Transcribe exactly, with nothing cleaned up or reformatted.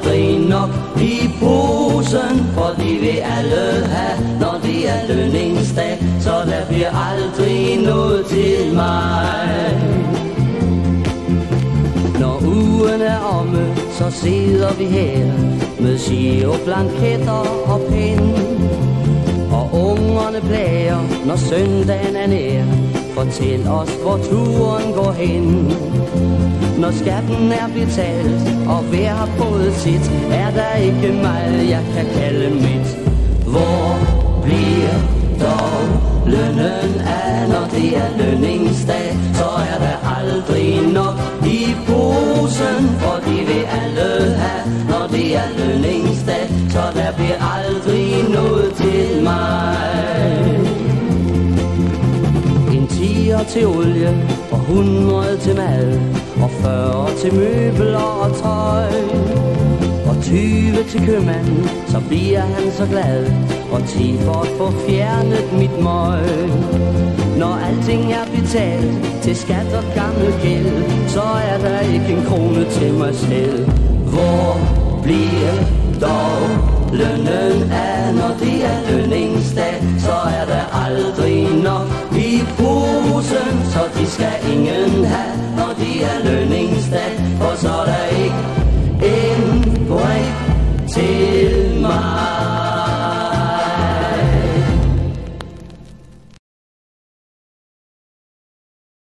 aldrig nok i posen, for de vil alle have, når det er lønningsdag, så der bliver aldrig noget til mig. Når ugen er omme, så sidder vi her med giroblanketter og pen, og ungerne plager, når søndagen er nær. Fortæl os, hvor turen går hen. Når skatten er betalt, og hver har fået sit, er der ikke meget, jeg kan kalde mit. Hvor bliver dog lønnen af, når det er lønningsdag? Så er der aldrig nok i posen, for de vil alle have, når det er lønningsdag, så der bliver aldrig noget til mig. En tier til olie, og hundrede til mad, og fyrre til møbler og tøj, og tyve til købmanden, så bliver han så glad, og ti for at få fjernet mit møg. Når alting er betalt til skat og gammel gæld, så er der ikke en krone til mig selv. Hvor bliver dog lønnen af, når det er lønningsdag? Så er der aldrig nok i posen, så de skal ingen have,